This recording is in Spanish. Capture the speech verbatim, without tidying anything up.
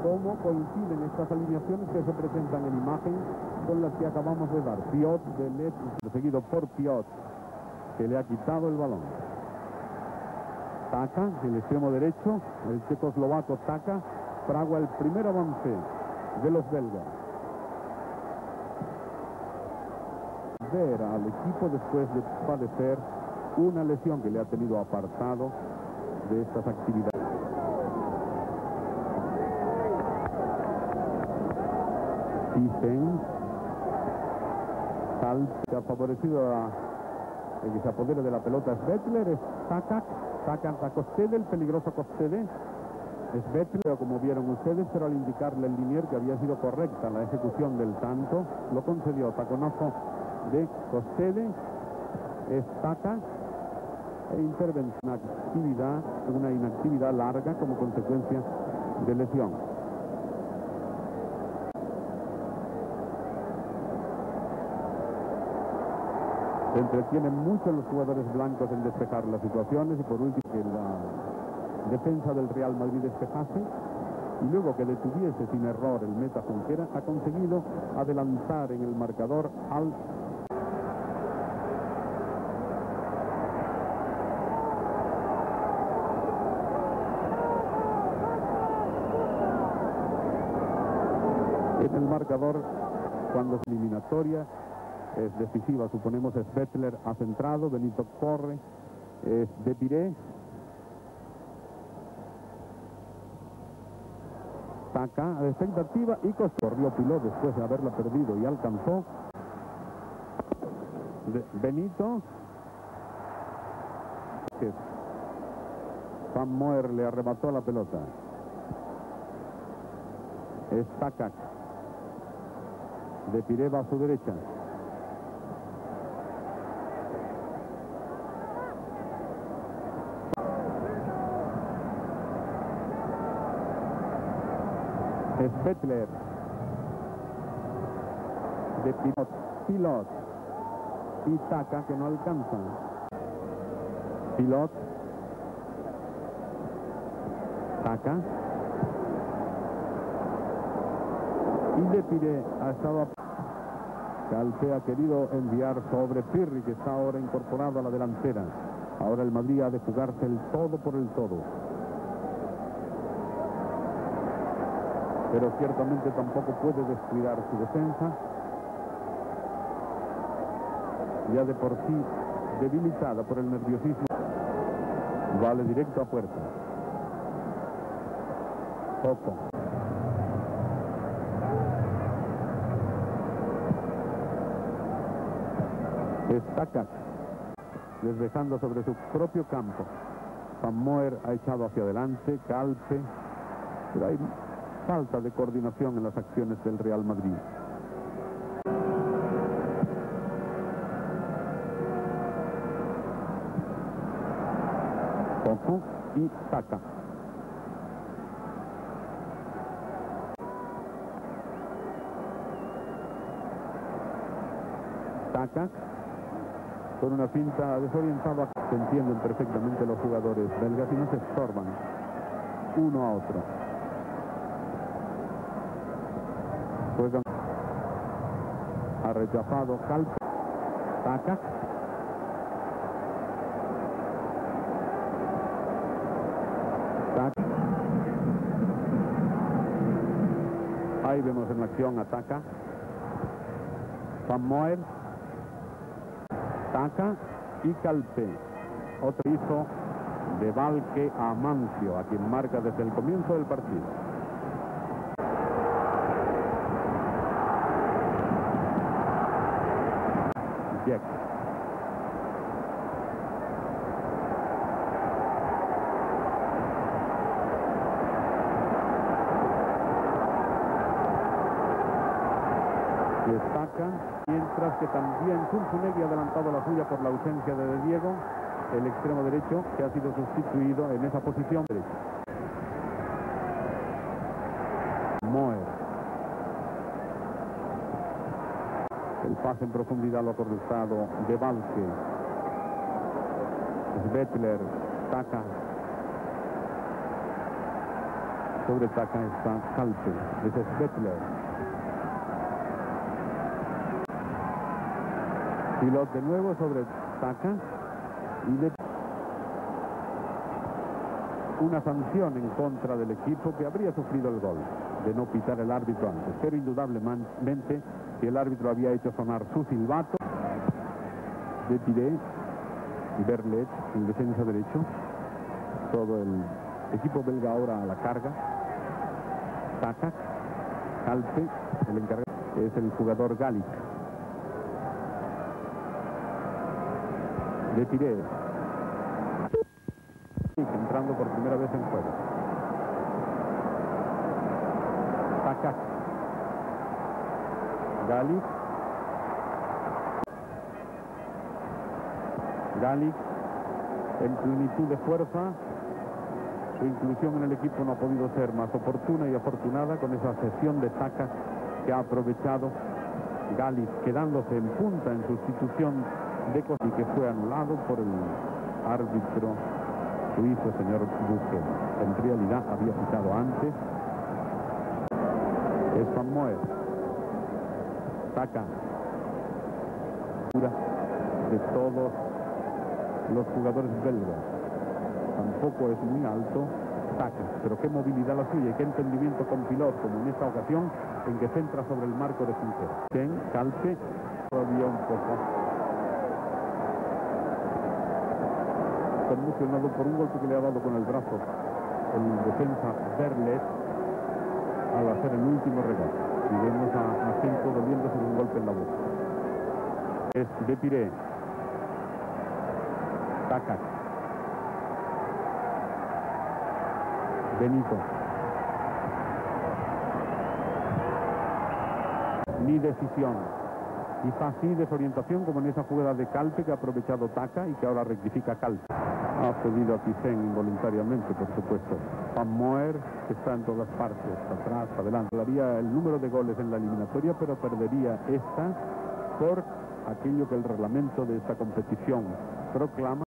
cómo coinciden estas alineaciones que se presentan en imagen con las que acabamos de dar. Piot de Let, perseguido por Piot, que le ha quitado el balón. Taka, el extremo derecho, el checoslovaco Taka, fragua el primer avance de los belgas. Ver al equipo después de padecer una lesión que le ha tenido apartado de estas actividades. Thyssen, Tal, que ha favorecido a el que se apodere de la pelota es Bettler, es Taka, Taka a Kostede, el peligroso Kostede, es Bettler, como vieron ustedes, pero al indicarle el linier que había sido correcta la ejecución del tanto, lo concedió. Taconazo de Kostede, es Taka, e intervención, una actividad, una inactividad larga como consecuencia de lesión. Se entretienen mucho los jugadores blancos en despejar las situaciones y por último que la defensa del Real Madrid despejase y luego que detuviese sin error el meta Junquera, ha conseguido adelantar en el marcador al en el marcador cuando es eliminatoria. Es decisiva, suponemos, es Bettler ha centrado, Benito corre, es Depiré, Taka a expectativa y corrió Pilot después de haberla perdido y alcanzó de Benito, que Van Moer le arrebató la pelota, es Taka, Depiré va a su derecha. Es Bettler de Pilot, Pilot y Taka que no alcanza. Pilot, Taka y Depiré ha estado a... Calpe ha querido enviar sobre Pirri, que está ahora incorporado a la delantera. Ahora el Madrid ha de jugarse el todo por el todo. Pero ciertamente tampoco puede descuidar su defensa, ya de por sí debilitada por el nerviosismo. Vale directo a puerta. Poco. Taka desdejando sobre su propio campo. Van Moer ha echado hacia adelante, Calpe, pero hay falta de coordinación en las acciones del Real Madrid. Poco y Taka. Taka con una finta desorientada. Se entienden perfectamente los jugadores belgas y no se estorban uno a otro. Juegan. Ha rechazado Calpe. Taka. Taka. Ahí vemos en la acción a Taka. Van Moer. Taka y Calpe. Otro hizo de Valque a Amancio, a quien marca desde el comienzo del partido. Jack. Destaca, mientras que también Zunzunegui ha adelantado la suya por la ausencia de De Diego, el extremo derecho, que ha sido sustituido en esa posición derecha. Moer. El pase en profundidad lo ha cortado de Valque. Bettler, Taka. sobre Taka está Calpe. Ese es Bettler. Pilot de nuevo sobre Taka. Y de una sanción en contra del equipo que habría sufrido el gol de no pitar el árbitro antes. Pero indudablemente, si el árbitro había hecho sonar su silbato, de Piré y Berlet en defensa derecho. Todo el equipo belga ahora a la carga. Taka, Calpe, el encargado es el jugador Gallic. De Piré, entrando por primera vez en juego. Taka, Gallic, Gallic en plenitud de fuerza. Su inclusión en el equipo no ha podido ser más oportuna y afortunada con esa sesión de Taka que ha aprovechado Gallic, quedándose en punta en sustitución de Cos y que fue anulado por el árbitro suizo, señor Buche. En realidad había pitado antes. Es Van Moer. Taka. De todos los jugadores belgas. Tampoco es muy alto Taka, pero qué movilidad la suya y qué entendimiento con Pilot, como en esta ocasión en que centra sobre el marco de Quintero. Ken, Calpe, todavía un poco conmocionado por un golpe que le ha dado con el brazo el defensa Berlet al hacer el último regate. Y vemos a Masenko doliéndose de un golpe en la boca. Es de Piré. Taka. Benito. Ni decisión. Quizás sí desorientación, como en esa jugada de Calpe que ha aprovechado Taka y que ahora rectifica Calpe. Ha cedido a Pisen involuntariamente, por supuesto. Van Moer, que está en todas partes, atrás, adelante. Daría el número de goles en la eliminatoria, pero perdería esta por aquello que el reglamento de esta competición proclama.